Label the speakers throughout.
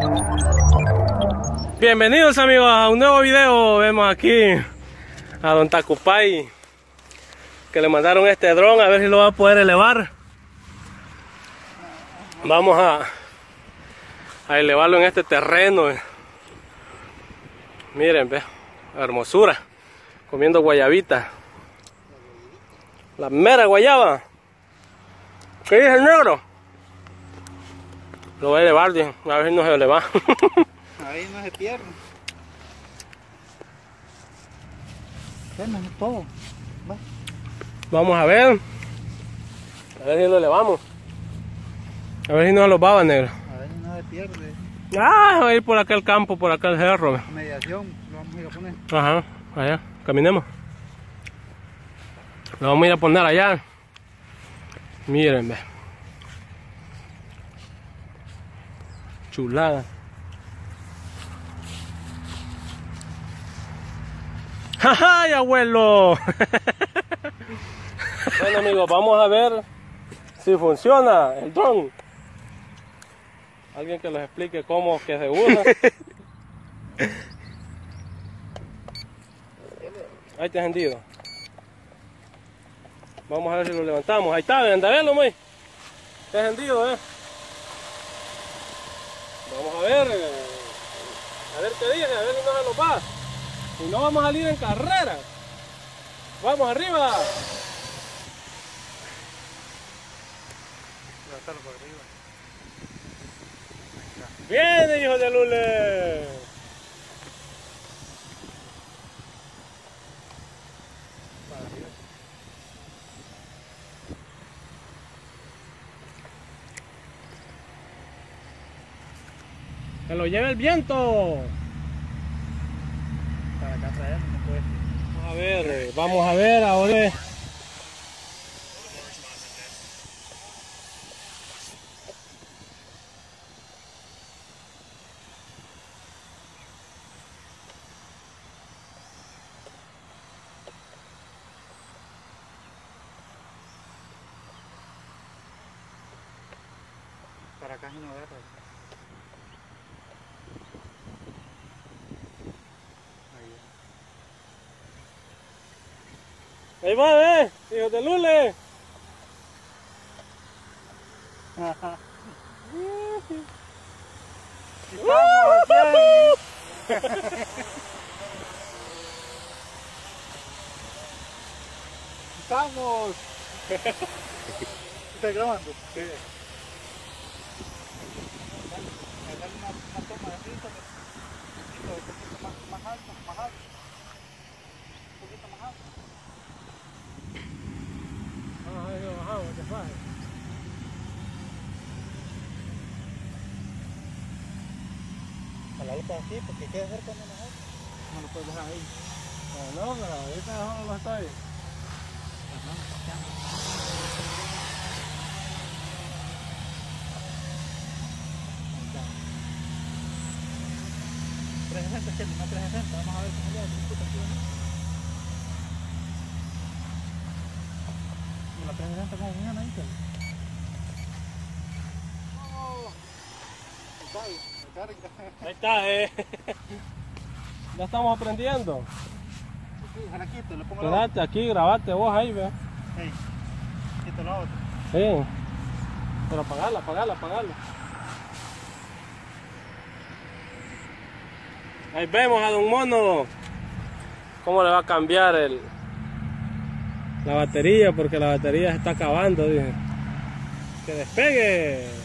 Speaker 1: Bienvenidos amigos a un nuevo video. Vemos aquí a don Tacupay que le mandaron este dron, a ver si lo va a poder elevar. Vamos a elevarlo en este terreno. Miren, ve, hermosura, comiendo guayabita, la mera guayaba. ¿Qué dice el negro? Lo voy a elevar, a ver si no se eleva.
Speaker 2: Ahí no se pierde. Tenemos todo. Va.
Speaker 1: Vamos a ver si lo elevamos. A ver si no se los baba, negro.
Speaker 2: A ver si no se pierde.
Speaker 1: Ah, va a ir por aquel campo, por aquel cerro.
Speaker 2: Mediación, lo vamos a ir a poner.
Speaker 1: Ajá, allá, caminemos. Lo vamos a ir a poner allá. Miren, ve. Chulada. ¡Ay, abuelo! Bueno amigos, vamos a ver si funciona el dron. Alguien que les explique cómo que se usa. Ahí está encendido. Vamos a ver si lo levantamos. Ahí está, anda a verlo, muy. Está encendido, Vamos a ver qué dice, a ver si no se nos va. Si no, vamos a salir en carrera. Vamos arriba.
Speaker 2: Levantarlo por arriba.
Speaker 1: Viene, hijo de Lule.
Speaker 2: Para arriba.
Speaker 1: Que lo lleve el viento.
Speaker 2: Para acá traer, no puede.
Speaker 1: Vamos a ver ahora.
Speaker 2: Para acá si no agarra. Ahí.
Speaker 1: Ahí va, hijo de Lule.
Speaker 2: ¡Estamos! ¿Estás grabando?
Speaker 1: Sí.
Speaker 2: Dale una toma de frito, un poquito más alto, más alto. Un poquito más alto. A la vuelta aquí, porque queda cerca de nosotros. No lo puedes dejar ahí.
Speaker 1: No, pero ahorita no lo estoy.
Speaker 2: Una 360, vamos a ver cómo le hace. Y la 360 como funciona ahí,
Speaker 1: Ahí está, Ya estamos aprendiendo.
Speaker 2: Ojalá quito, le pongo la
Speaker 1: Quédate aquí, grabate vos ahí, ve.
Speaker 2: hey, quito la otra.
Speaker 1: Sí. Pero apagala. Ahí vemos a don Mono cómo le va a cambiar la batería, porque la batería se está acabando, dice. Que despegue.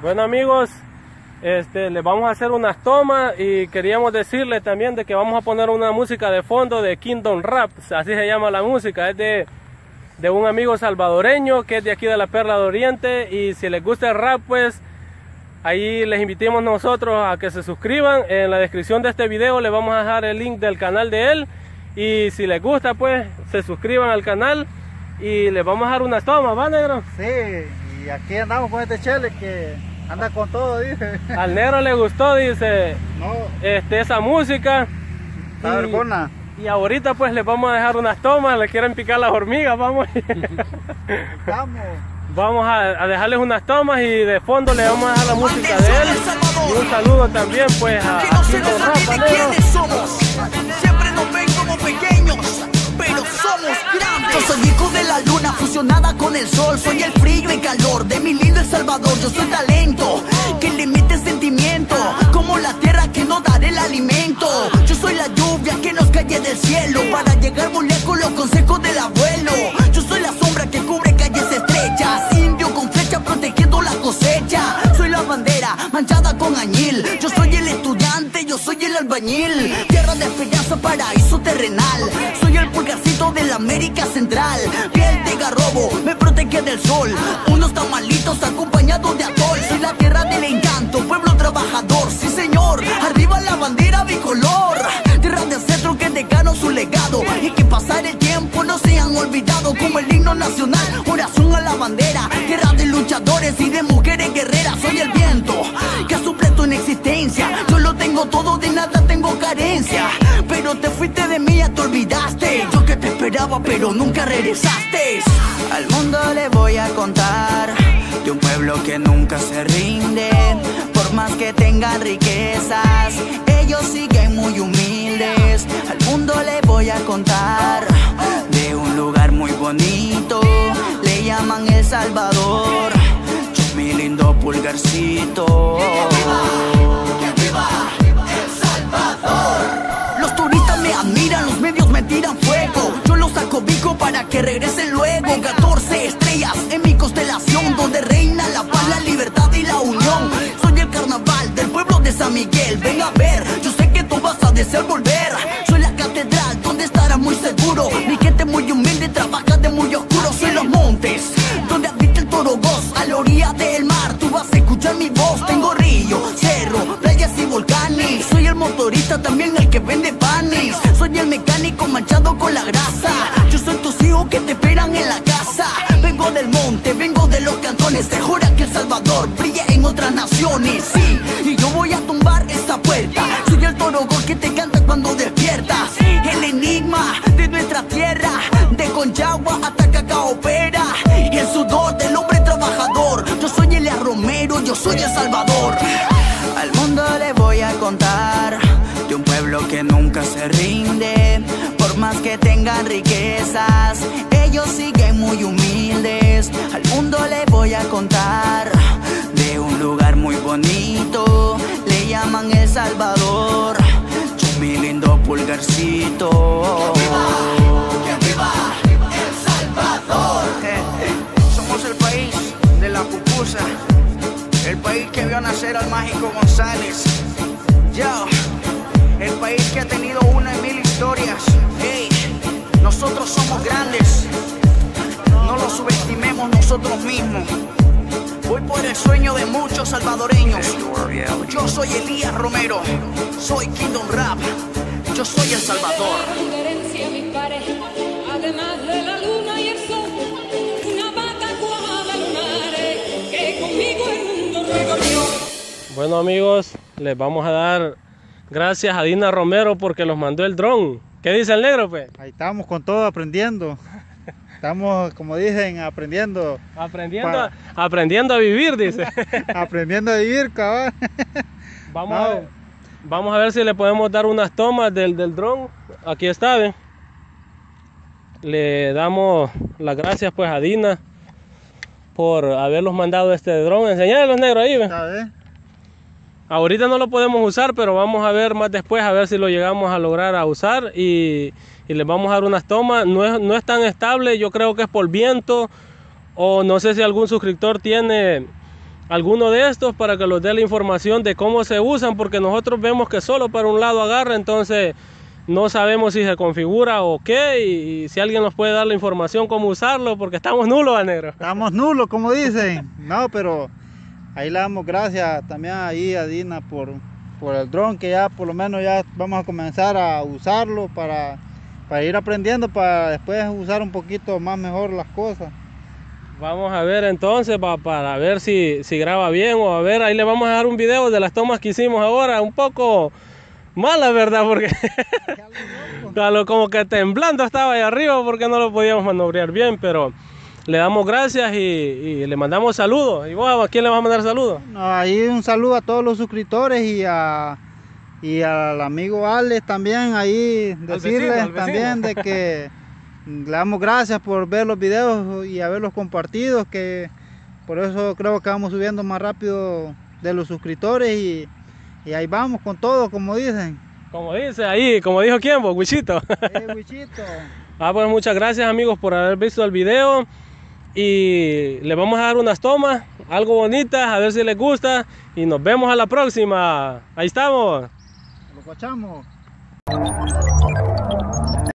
Speaker 1: Bueno amigos, les vamos a hacer unas tomas y queríamos decirles también de que vamos a poner una música de fondo de Kingdom Rap, así se llama la música, es de un amigo salvadoreño que es de aquí de la Perla de Oriente, y si les gusta el rap, pues ahí les invitamos nosotros a que se suscriban. En la descripción de este video les vamos a dejar el link del canal de él, y si les gusta pues se suscriban al canal y les vamos a dar unas tomas, ¿va, negro?
Speaker 2: Sí, y aquí andamos con este chele que anda con todo, dice.
Speaker 1: Al negro le gustó, dice,
Speaker 2: No,
Speaker 1: esa música.
Speaker 2: está vergona.
Speaker 1: Y ahorita pues les vamos a dejar unas tomas, le quieren picar las hormigas, vamos.
Speaker 2: Vamos.
Speaker 1: Vamos a dejarles unas tomas y de fondo le vamos a dejar la música de él. Y un saludo también pues a Kingdom Rap,
Speaker 3: quiénes somos. Siempre nos ven como pequeños, pero somos grandes. Yo soy hijo de la luna fusionada con el sol. Soy el frío y calor de mi lindo El Salvador. Yo soy talento que le mete sentimiento, como la tierra que nos dará el alimento. Yo soy la lluvia que nos cae del cielo, para llegar muy lejos los consejos del abuelo. Yo soy la sombra que cubre calles estrechas, indio con flecha protegiendo la cosecha. Soy la bandera manchada con añil. Yo soy el estudiante, yo soy el albañil. Tierra de esperanza, paraíso terrenal. Soy el pulgarcito de la América Central. Piel de garrobo, me protege del sol. Unos tamalitos acompañados de atol. Soy la tierra del encanto, pueblo trabajador. Sí señor, arriba la bandera bicolor. Tierra de ancestros que dejaron su legado, y que pasar el tiempo no se han olvidado. Como el himno nacional, oración a la bandera. Tierra de luchadores y de mujeres guerreras. Soy el viento que suple tu inexistencia. Yo lo tengo todo, de nada tengo carencia. Pero te fuiste de mí, ya te olvidaste. Yo que te esperaba pero nunca regresaste. Al mundo le voy a contar de un pueblo que nunca se rinde. Por más que tengan riquezas, ellos siguen muy humildes. Al mundo le voy a contar de un lugar muy bonito, le llaman El Salvador. Yo, mi lindo pulgarcito. ¡Que viva El Salvador! Los turistas me admiran, los medios me tiran fuego. Yo los acobijo para que regresen luego. 14 estrellas en mi constelación, donde reina la paz, la libertad y la unión. Soy el carnaval del pueblo de San Miguel. Ven a ver, yo sé que tú vas a desear volver. Soy la catedral donde estarás muy seguro. Mi gente muy humilde trabaja de muy oscuro. Soy los montes donde habita el toro Goz. A la orilla del mar tú vas a escuchar mi voz. Tengo río, cerro, playas y volcanes. Soy el motorista, también el que vende panes. Soy el mecánico manchado con la grasa. Yo soy tus hijos que te esperan en la casa. Vengo del monte, vengo de los cantones. Te jura que El Salvador brilla en otras naciones. Sí, y yo voy a tumbar esta puerta. Soy el toro Goz que te canta cuando despiertas. El enigma de nuestra tierra, de Conchagua hasta Cacaopera. Y el sudor del hombre trabajador. Yo soy Elia Romero, yo soy El Salvador. Al mundo le voy a contar de un pueblo que nunca se rinde. Por más que tengan riquezas, ellos siguen muy humildes. Al mundo le voy a contar de un lugar muy bonito, le llaman El Salvador. Yo, mi lindo pulgarcito. ¡Que viva El Salvador! Somos el país de la pupusa, el país que vio nacer al Mágico González. Yo, el país que ha tenido una en 1000 historias. Hey, nosotros somos grandes, no lo subestimemos nosotros mismos. Voy por el sueño de muchos salvadoreños. Yo soy Elías Romero, soy Kingdom Rap, yo soy El Salvador.
Speaker 4: Además de la luna y el sol, una patacuada lunares que conmigo el mundo recorrió.
Speaker 1: Bueno amigos, les vamos a dar gracias a Dina Romero porque los mandó el dron. ¿Qué dice el negro, pues?
Speaker 2: Ahí estamos con todo, aprendiendo. Estamos, como dicen, aprendiendo.
Speaker 1: Aprendiendo a vivir, dice.
Speaker 2: Aprendiendo a vivir, cabal.
Speaker 1: Vamos a ver si le podemos dar unas tomas del dron. Aquí está, ¿ven? Le damos las gracias pues a Dina por haberlos mandado este dron. Enseñarle a los negros ahí, ¿ven?
Speaker 2: ¿Sabes?
Speaker 1: Ahorita no lo podemos usar, pero vamos a ver más después, a ver si lo llegamos a lograr a usar y les vamos a dar unas tomas. No es tan estable, yo creo que es por viento, o no sé si algún suscriptor tiene alguno de estos para que los dé la información de cómo se usan, porque nosotros vemos que solo para un lado agarra, entonces no sabemos si se configura o qué, y si alguien nos puede dar la información cómo usarlo, porque estamos nulos, ¿va, negro?
Speaker 2: Estamos nulos, como dicen. No, pero ahí le damos gracias también ahí a Dina por el dron, que ya por lo menos ya vamos a comenzar a usarlo para ir aprendiendo, para después usar un poquito más mejor las cosas.
Speaker 1: Vamos a ver entonces para ver si graba bien, o a ver, ahí le vamos a dar un video de las tomas que hicimos ahora, un poco mala, ¿verdad? Porque como que temblando estaba ahí arriba porque no lo podíamos maniobrar bien, pero le damos gracias y le mandamos saludos. ¿Y vos a quién le vas a mandar saludos?
Speaker 2: No, ahí un saludo a todos los suscriptores y al amigo Alex también, ahí decirles
Speaker 1: al vecino.
Speaker 2: También de que le damos gracias por ver los videos y haberlos compartido, que por eso creo que vamos subiendo más rápido de los suscriptores y ahí vamos con todo, como dicen.
Speaker 1: Como dice ahí, como dijo quién, vos, Wichito.
Speaker 2: Wichito.
Speaker 1: Pues muchas gracias, amigos, por haber visto el video, y le vamos a dar unas tomas, algo bonitas, a ver si les gusta, y nos vemos a la próxima. Ahí estamos.
Speaker 2: Lo guachamos.